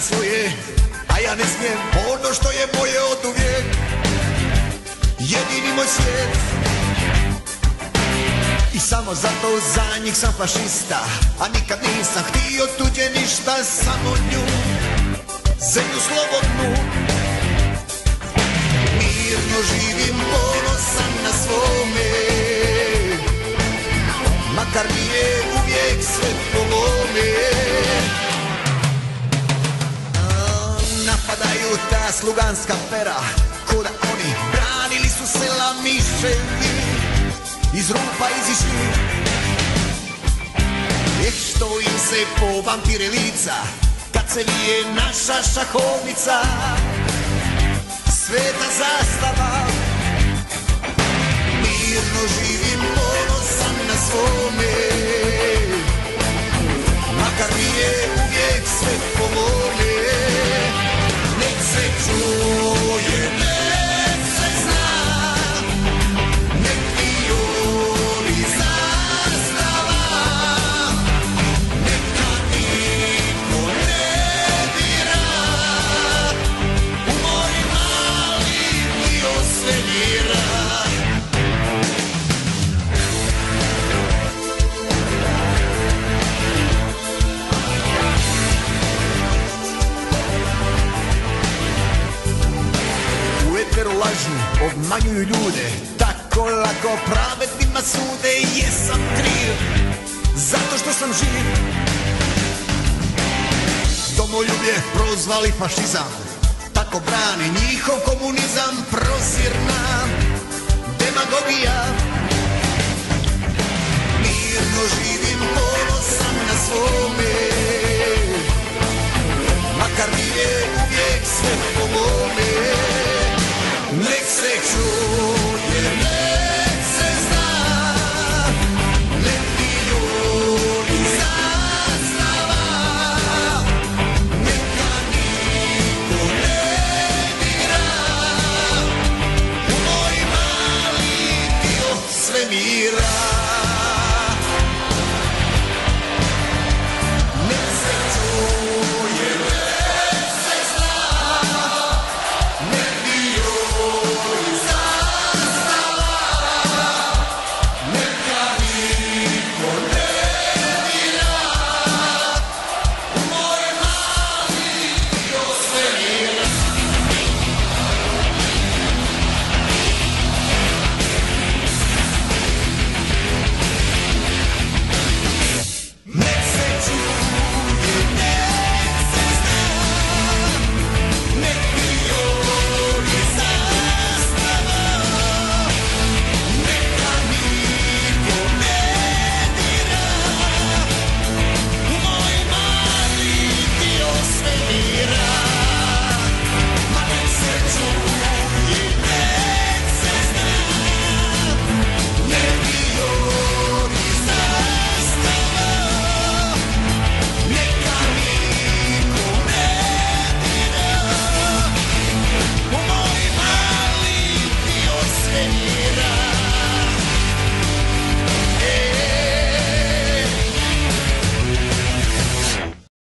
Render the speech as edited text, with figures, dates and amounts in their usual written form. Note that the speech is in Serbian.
svoje, a ja ne smijem ono što je moje od uvijek. Jedini moj svijet. I samo zato za njih sam fašista, a nikad nisam htio tuđe ništa, samo nju, zemlju slobodnu. Mirno živim, ponosan na svome, makar mi je uvijek sve po mome. Napadaju ta sluganska pera, ko da oni branili su sela miševi, iz rupa izišli. Što im se povampire lica, kad se vije naša šahovnica, sveta zastava. Mirno živim, ponosan na svome, makar mi je uvijek sve po mome. Nek se čuje, nek se zna, nek violi zastava, neka niko ne dira, u moj mali dio svenira. Lažu, obmanjuju ljude, tako lako pravednima sude. Jesam kriv, zato što sam živ. Domoljublje prozvali fašizam, tako brani njihov komunizam. Prozirna demagogija. Mirno živ